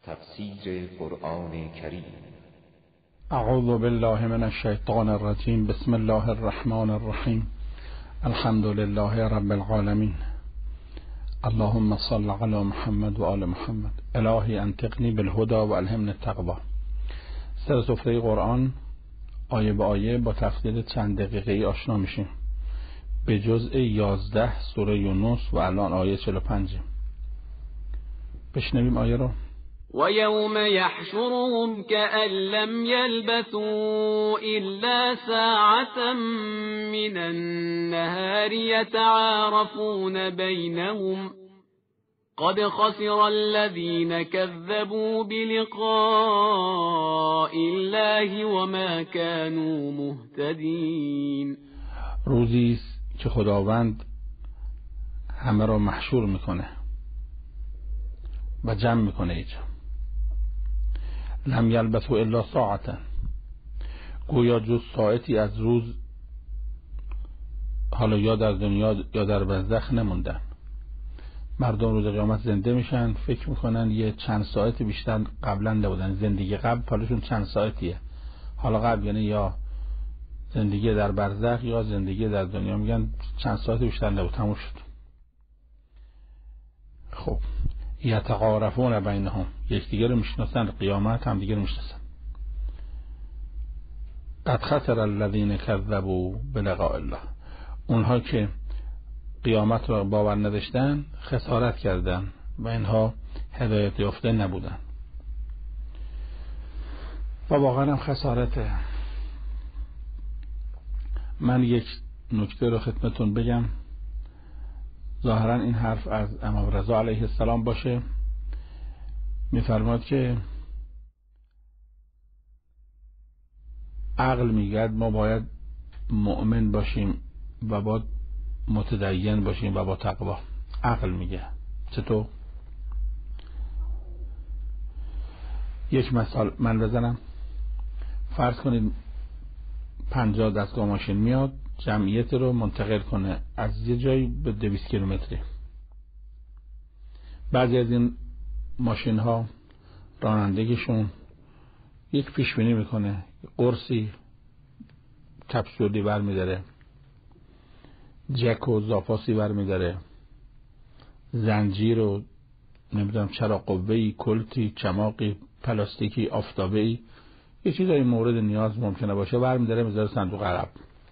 تفسیر قرآن کریم. اعوذ بالله من الشیطان الرجیم. بسم الله الرحمن الرحیم. الحمد لله رب العالمین. اللهم صل علی محمد و آل محمد. الهی انطقنی بالهدى و الهمنی التقوی. سر سفره قرآن آیه به آیه با تفسیر چند دقیقه‌ای آشنا میشیم به جزء 11 سوره یونس و الان آیه 45. بشنویم آیه رو. وَيَوْمَ يَحْشُرُهُمْ كَأَن لَّمْ يَلْبَثُوا إِلَّا سَاعَةً مِّنَ النَّهَارِ يَتَعَارَفُونَ بَيْنَهُمْ قَدْ خَسِرَ الَّذِينَ كَذَّبُوا بِلِقَاءِ اللَّهِ وَمَا كَانُوا مُهْتَدِينَ. روزی است که خداوند همه را محشور میکنه و جمع میکنه اینجا. لم یلبثوا الا ساعتا، گویا جز ساعتی از روز حالا یا در دنیا یا در برزخ نموندن. مردم روز قیامت زنده میشن، فکر میکنن یه چند ساعت بیشتر قبلا نبودن. زندگی قبل حالشون چند ساعتیه. حالا قبل یعنی یا زندگی در برزخ یا زندگی در دنیا. میگن چند ساعت بیشتر نبود، تموم شد. خب یتعارفون بینهم، یکدیگر رو میشناسن، قیامت هم دیگر رو میشناسن. قد خسر الذین کذبوا بلقاء الله، اونها که قیامت رو باور نداشتن خسارت کردن و اینها هدایت یافته نبودن و واقعا هم خسارته. من یک نکته رو خدمتون بگم. ظاهرا این حرف از امام رضا علیه السلام باشه. میفرماد که عقل میگه ما باید مؤمن باشیم و باید متدین باشیم و با تقوا. عقل میگه. چطور؟ یک مثال من بزنم. فرض کنید 50 دستگاه ماشین میاد جمعیت رو منتقل کنه از یه جایی به 200 کیلومتری. بعضی از این ماشین ها رانندگیشون یک پیش بینی میکنه، قرصی کپسولی برمیداره، جک و زاپاسی برمیداره، زنجیر و نمیدونم چراغ قوه‌ای، کلتی، چماقی، پلاستیکی، آفتابه‌ای، یه چیزای مورد نیاز ممکنه باشه برمیداره میذاره صندوق عقب.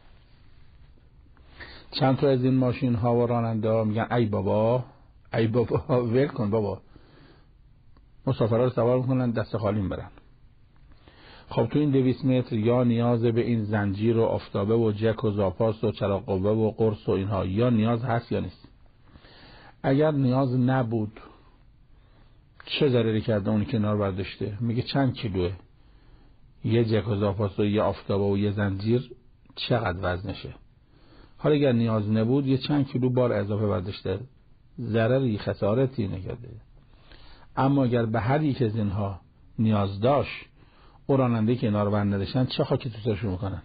چند تا از این ماشین ها و راننده ها میگن ای بابا ول کن بابا، مسافرها رو سوار میکنن دست خالی برن. خب تو این 200 متر یا نیاز به این زنجیر و آفتابه و جک و زاپاس و چراغ قوه و قرص و اینها یا نیاز هست یا نیست؟ اگر نیاز نبود چه ضرری کرده اونی که کنار برداشته؟ میگه چند کیلوه یه جک و زاپاس و یه آفتابه و یه زنجیر چقدر وزنشه؟ حالا اگر نیاز نبود یه چند کیلو بار اضافه برداشته، ضرری خسارتی نکرده. اما اگر به هر یک از اینها نیاز داشت او راننده که اینا رو بر نداشتن چه خاکی تو سرشون میکنن؟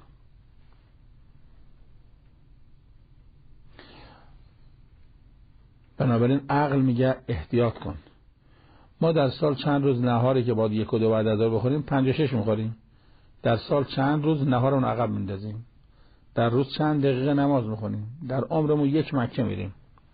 بنابراین عقل میگه احتیاط کن. ما در سال چند روز نهاری که باید 1 و 2 بعد از ظهر بخوریم 56 میخوریم. در سال چند روز نهارمون عقب میندازیم. در روز چند دقیقه نماز میخونیم. در عمرمون 1 مکه میریم.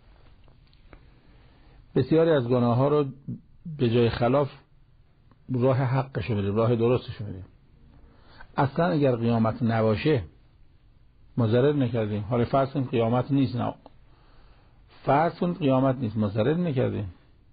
بسیاری از گناه ها رو به جای خلاف راه حقش میریم، راه درستش میریم. اصلا اگر قیامت نباشه ما ضرر نکردیم. حالا فرض کنیم قیامت نیست، نه فرض کنیم قیامت نیست، ما ضرر نکردیم.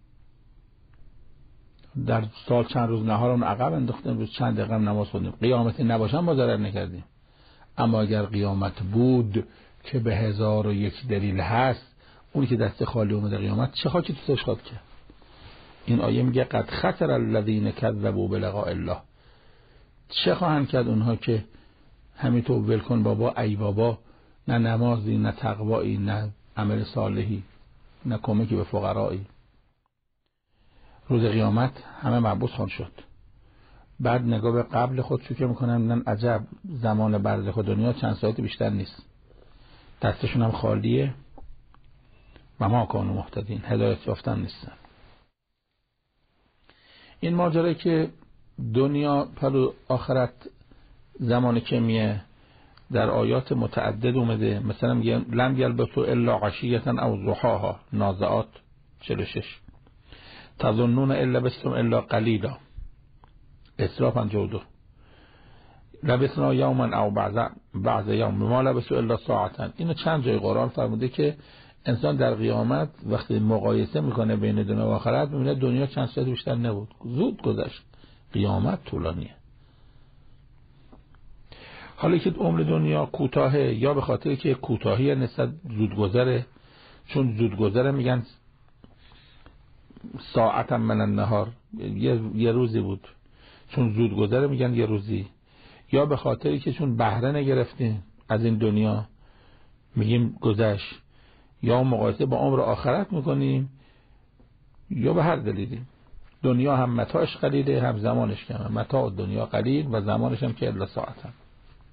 در سال چند روز نهارمون عقب انداختیم، روز چند دقیقه نماز خوندیم. قیامت نباشه ما ضرر نکردیم. اما اگر قیامت بود که به 1001 دلیل هست، اونی که دست خالی اومده قیامت چه خاکی تو سرش خواهد کرد؟ این آیه میگه قد خسر الذین کذبوا بلقاء الله. چه خواهند کرد اونها که همینطور ول کن بابا ای بابا، نه نمازی، نه تقوایی، نه عمل صالحی، نه کمکی به فقرایی. روز قیامت همه محبوس خواهند شد. بعد نگاه به قبل خود شو که میکنن، من عجب زمان برزخ دنیا چند ساعت بیشتر نیست. دستشون هم خالیه و ما کانوا مهتدین، هدایت یافتن نیستن. این ماجرایی که دنیا پلو آخرت زمان کمیه در آیات متعدد اومده، مثلا میگه لم یلبثوا الا عشیة او ضحاها، نازعات 46، تظنون ان لبثتم الا قلیلا، اسراء 52، لبثنا یوما او بعض یوم ما لبثوا الا ساعة. اینو چند جای قرآن فرموده که انسان در قیامت وقتی مقایسه میکنه بین دنیا و آخرت میبینه دنیا چند ساعت بیشتر نبود، زود گذشت، قیامت طولانیه. حالا که عمر دنیا کوتاهه یا به خاطر که کوتاهی نسبت زودگذره، چون زودگذره میگن ساعت من النهار، یه روزی بود، چون زودگذره میگن یه روزی، یا به خاطری که چون بهره نگرفتیم از این دنیا میگیم گذشت، یا مقایسه با عمر آخرت میکنیم، یا به هر دلیلی. دنیا هم متاعش قلیله هم زمانش کمه، متاع دنیا قلیل و زمانش هم که الا ساعت هم.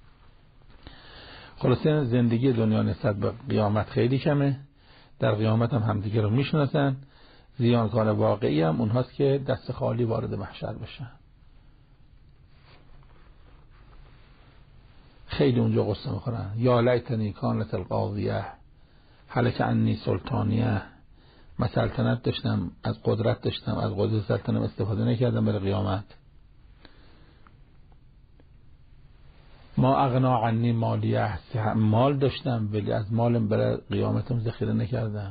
خلاصه زندگی دنیا نسبت به قیامت خیلی کمه، در قیامت هم همدیگه رو میشناسن، زیانکار واقعی هم اونهاست که دست خالی وارد محشر بشن. خیلی اونجا قصه میخورن، یا لیتنی کانت القاضیه هلک عنی سلطانیه، من سلطنت داشتم، از قدرت داشتم، از قدرت سلطنت استفاده نکردم برای قیامت. ما اغنا عنی مالیه، مال داشتم ولی از مالم برای قیامتم ذخیره نکردم.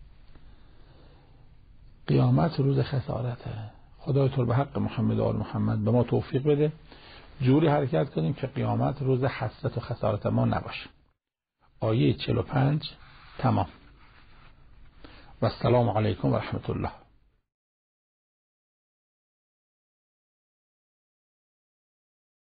قیامت روز خسارته. خدای تو به حق محمد و آل محمد به ما توفیق بده جوری حرکت کنیم که قیامت روز حسرت و خسارت ما نباشه. آیه 45 تمام. و السلام علیکم و رحمت الله.